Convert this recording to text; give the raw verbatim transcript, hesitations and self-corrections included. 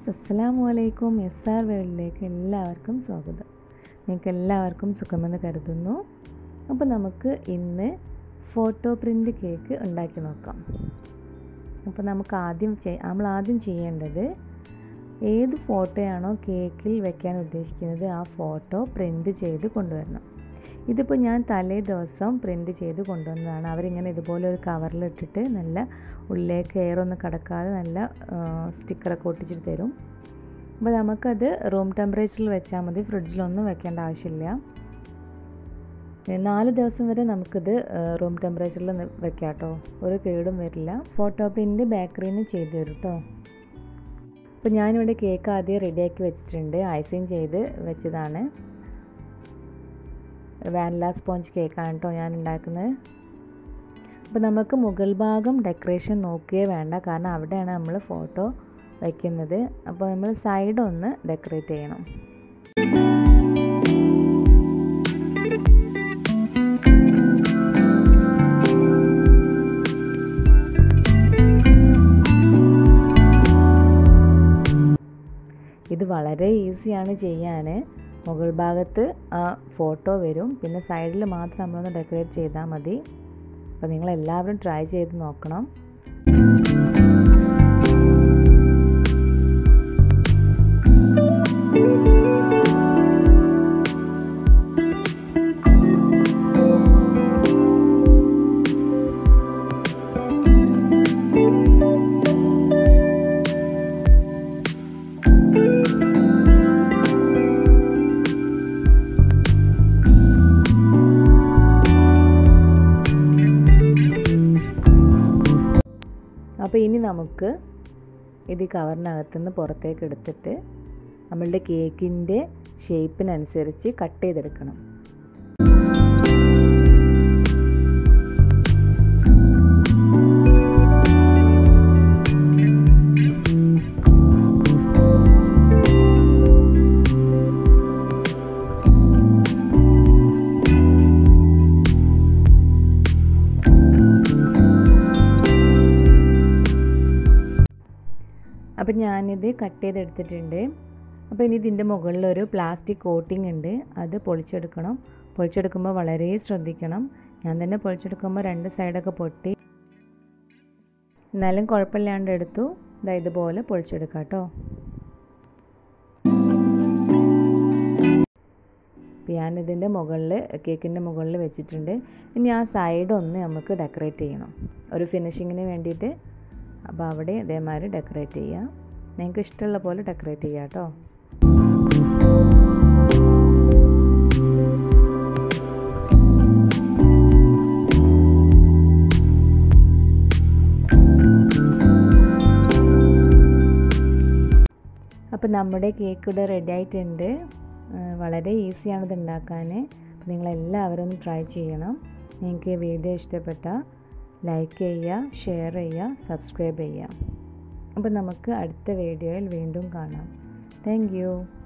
Friends, അസ്സലാമു അലൈക്കും. S R വേൾഡിലേക്ക് എല്ലാവർക്കും സ്വാഗതം. നിങ്ങൾക്ക് എല്ലാവർക്കും സുഖമെന്ന് കരുതുന്നു. അപ്പോൾ നമുക്ക് ഇന്ന് ഫോട്ടോ പ്രിൻ്റ് കേക്ക് ഉണ്ടാക്കി നോക്കാം. അപ്പോൾ നമുക്ക് ആദ്യം നമ്മൾ ആദ്യം ചെയ്യേണ്ടത് ഏത് ഫോട്ടോയാണോ കേക്കിൽ വെക്കാൻ ഉദ്ദേശിക്കുന്നത് ആ ഫോട്ടോ പ്രിൻ്റ് ചെയ്ത് കൊണ്ടുവരണം. ഇതിപ്പോൾ ഞാൻ തലേ ദിവസം പ്രിൻ്റ് ചെയ്ത് കൊണ്ടുവന്നതാണ്. അവരിങ്ങനെ ഇതുപോലെ ഒരു കവറിലിട്ടിട്ട് നല്ല ഉള്ളിലേക്ക് എയറൊന്നും കടക്കാതെ നല്ല സ്റ്റിക്കറൊക്കെ ഒട്ടിച്ചിട്ട് തരും. അപ്പോൾ നമുക്കത് റൂം ടെമ്പറേച്ചറിൽ വെച്ചാൽ മതി, ഫ്രിഡ്ജിലൊന്നും വെക്കേണ്ട ആവശ്യമില്ല. നാല് ദിവസം വരെ നമുക്കിത് റൂം ടെമ്പറേച്ചറിൽ വെക്കാം കേട്ടോ, ഒരു കേടും വരില്ല. ഫോട്ടോ പ്രിൻ്റ് ബേക്കറിയിൽ നിന്ന് ചെയ്ത് തരും കേട്ടോ. അപ്പോൾ ഞാനിവിടെ കേക്ക് ആദ്യം റെഡിയാക്കി വെച്ചിട്ടുണ്ട്, ഐസിങ് ചെയ്ത് വെച്ചതാണ്. വാനില സ്പോഞ്ച് കേക്കാണ് കേട്ടോ ഞാൻ ഉണ്ടാക്കുന്നത്. അപ്പോൾ നമുക്ക് മുകൾ ഭാഗം ഡെക്കറേഷൻ നോക്കുകയേ വേണ്ട, കാരണം അവിടെയാണ് നമ്മൾ ഫോട്ടോ വയ്ക്കുന്നത്. അപ്പോൾ നമ്മൾ സൈഡ് ഒന്ന് ഡെക്കറേറ്റ് ചെയ്യണം. ഇത് വളരെ ഈസിയാണ് ചെയ്യാൻ. മുകൾ ഭാഗത്ത് ആ ഫോട്ടോ വരും, പിന്നെ സൈഡിൽ മാത്രം നമ്മളൊന്ന് ഡെക്കറേറ്റ് ചെയ്താൽ മതി. അപ്പോൾ നിങ്ങളെല്ലാവരും ട്രൈ ചെയ്ത് നോക്കണം. അപ്പോൾ ഇനി നമുക്ക് ഇത് കവറിനകത്തുനിന്ന് പുറത്തേക്ക് എടുത്തിട്ട് നമ്മളുടെ കേക്കിൻ്റെ ഷേപ്പിനനുസരിച്ച് കട്ട് ചെയ്തെടുക്കണം. അപ്പോൾ ഞാനിത് കട്ട് ചെയ്തെടുത്തിട്ടുണ്ട്. അപ്പോൾ ഇനി ഇതിൻ്റെ മുകളിലൊരു പ്ലാസ്റ്റിക് കോട്ടിംഗ് ഉണ്ട്, അത് പൊളിച്ചെടുക്കണം. പൊളിച്ചെടുക്കുമ്പോൾ വളരെ ശ്രദ്ധിക്കണം. ഞാൻ തന്നെ പൊളിച്ചെടുക്കുമ്പോൾ രണ്ട് സൈഡൊക്കെ പൊട്ടി, എന്നാലും കുഴപ്പമില്ലാണ്ട് എടുത്തു. ഇതാ ഇതുപോലെ പൊളിച്ചെടുക്കാം കേട്ടോ. അപ്പോൾ ഞാനിതിൻ്റെ മുകളിൽ കേക്കിൻ്റെ മുകളിൽ വെച്ചിട്ടുണ്ട്. ഇനി ആ സൈഡ് ഒന്ന് നമുക്ക് ഡെക്കറേറ്റ് ചെയ്യണം, ഒരു ഫിനിഷിങ്ങിന് വേണ്ടിയിട്ട്. അപ്പോൾ അവിടെ ഇതേമാതിരി ഡെക്കറേറ്റ് ചെയ്യുക. നിങ്ങൾക്ക് ഇഷ്ടമുള്ള പോലെ ഡെക്കറേറ്റ് ചെയ്യുക കേട്ടോ. അപ്പോൾ നമ്മുടെ കേക്ക് ഇവിടെ റെഡി ആയിട്ടുണ്ട്. വളരെ ഈസിയാണ് ഇത് ഉണ്ടാക്കാൻ. അപ്പോൾ നിങ്ങളെല്ലാവരും ഒന്ന് ട്രൈ ചെയ്യണം. നിങ്ങൾക്ക് വീഡിയോ ഇഷ്ടപ്പെട്ടാൽ ലൈക്ക് ചെയ്യുക, ഷെയർ ചെയ്യുക, സബ്സ്ക്രൈബ് ചെയ്യുക. അപ്പോൾ നമുക്ക് അടുത്ത വീഡിയോയിൽ വീണ്ടും കാണാം. Thank U.